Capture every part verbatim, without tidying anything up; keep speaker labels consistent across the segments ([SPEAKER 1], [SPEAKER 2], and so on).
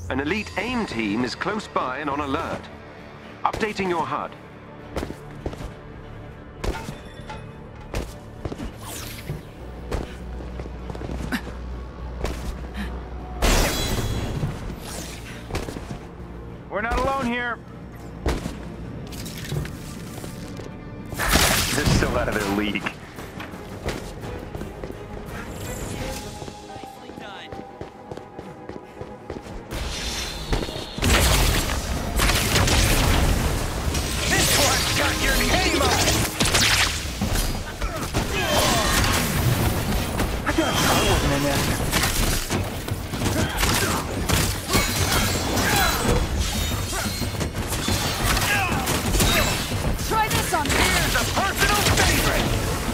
[SPEAKER 1] An elite AIM team is close by and on alert. Updating your H U D.
[SPEAKER 2] We're not alone here.
[SPEAKER 3] They're still out of their league.
[SPEAKER 2] This one's got your name on it! I got I wasn't in there.
[SPEAKER 4] Try this on me.
[SPEAKER 2] Here's a personal favorite!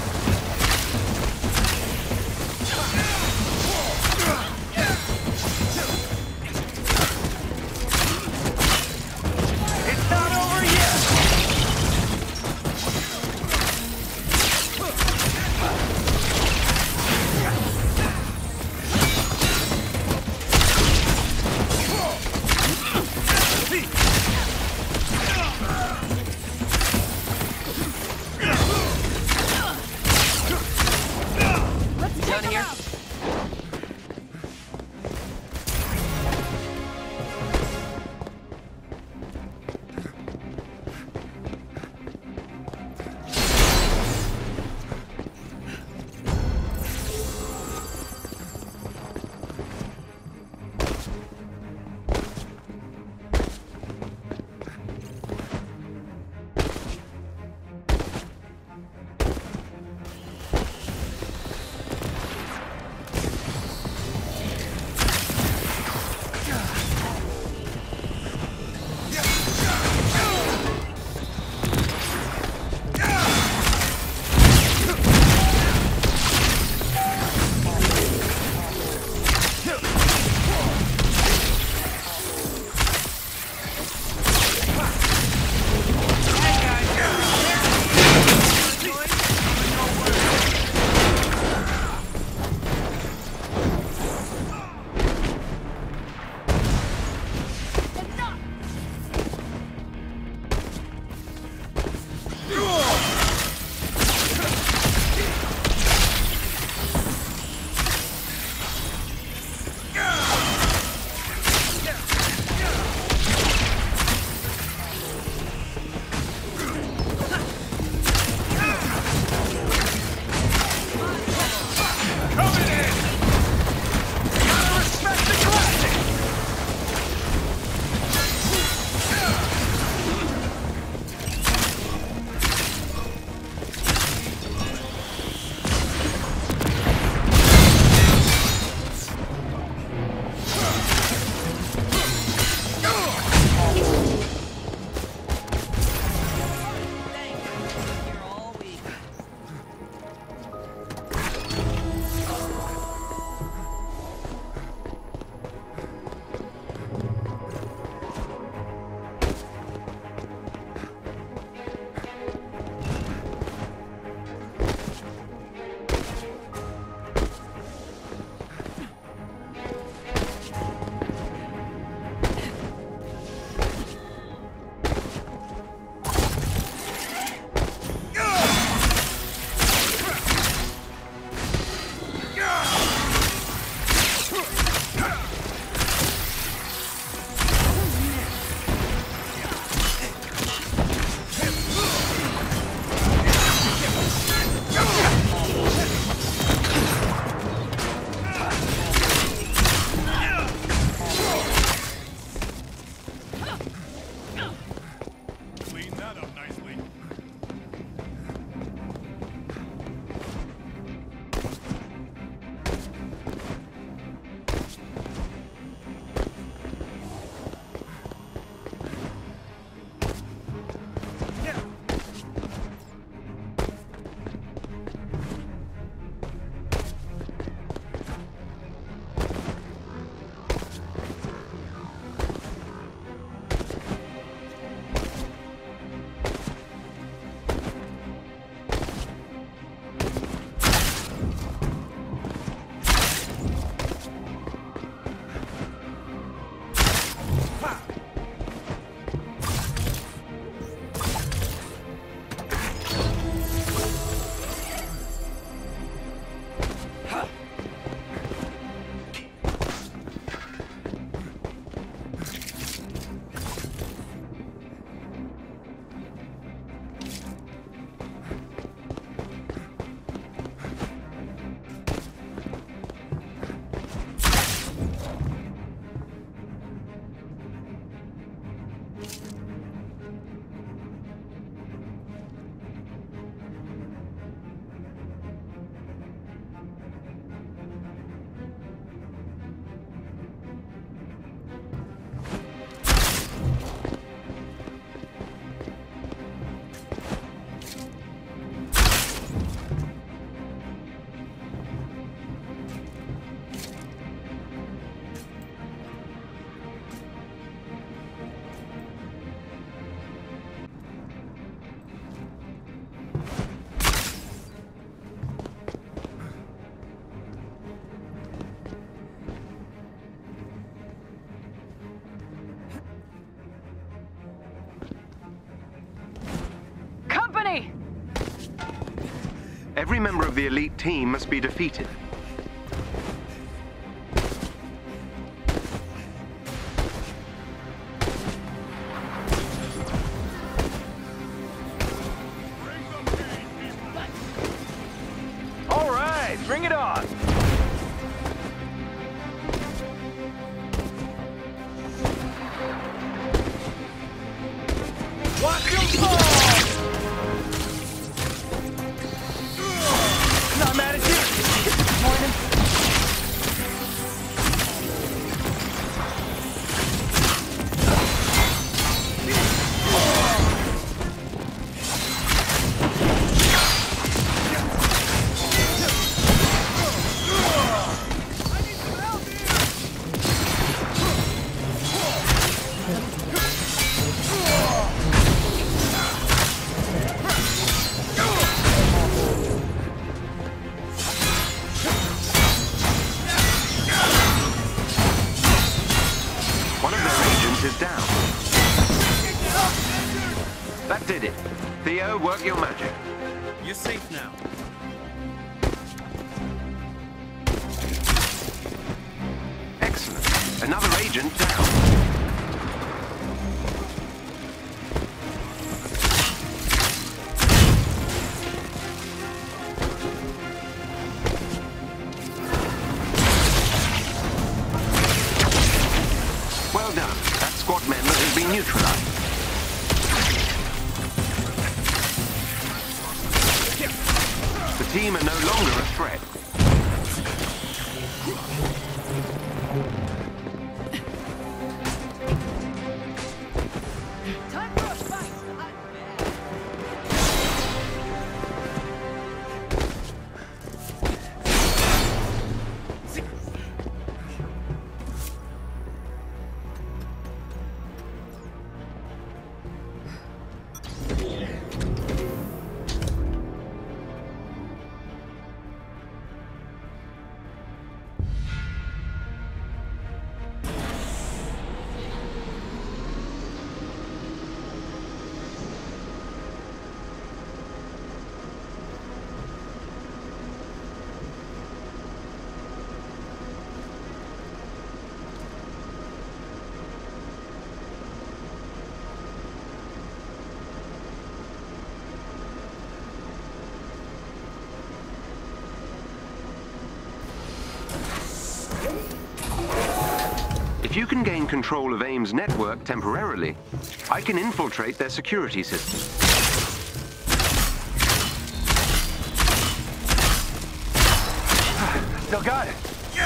[SPEAKER 1] Every member of the elite team must be defeated.
[SPEAKER 2] All right, bring it on. Watch him fall! Not mad at you. Disappointed.
[SPEAKER 1] Is down. That did it. Theo, work your magic.
[SPEAKER 3] You're safe now.
[SPEAKER 1] Excellent. Another agent down. Well done. That squad member has been neutralized. The team are no longer a threat.
[SPEAKER 4] Time for a fight!
[SPEAKER 1] If you can gain control of AIM's network temporarily, I can infiltrate their security system.
[SPEAKER 2] Still got it.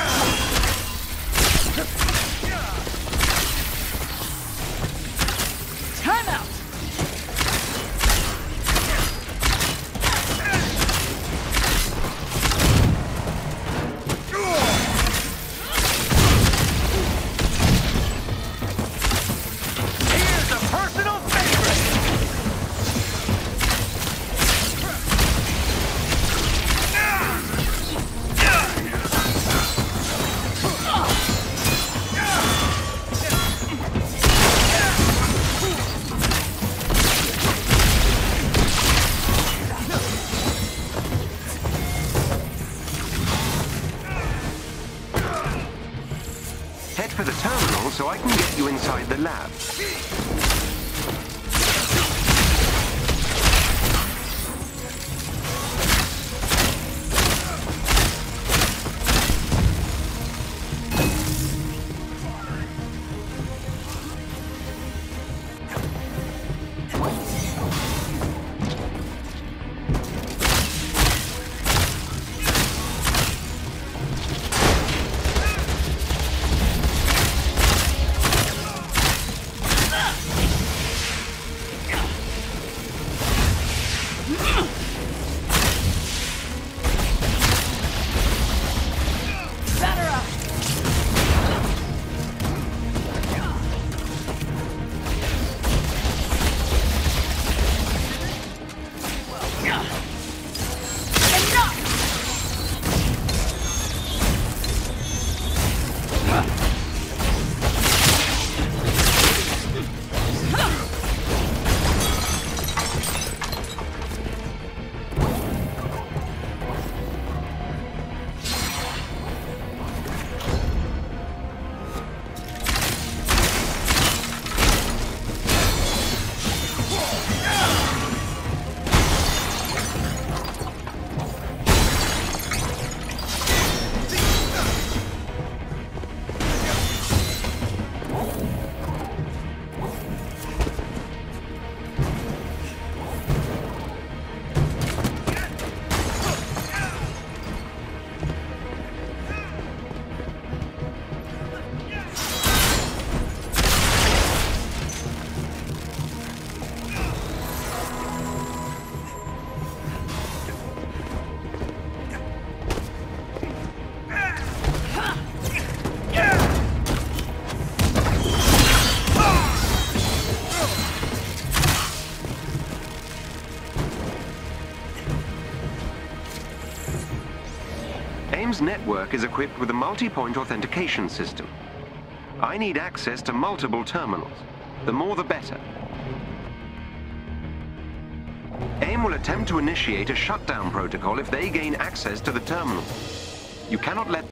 [SPEAKER 4] Time out!
[SPEAKER 2] Here's a personal favorite.
[SPEAKER 1] Head for the terminal so I can get you inside the lab. AIM's network is equipped with a multi-point authentication system. I need access to multiple terminals. The more the better. AIM will attempt to initiate a shutdown protocol if they gain access to the terminal. You cannot let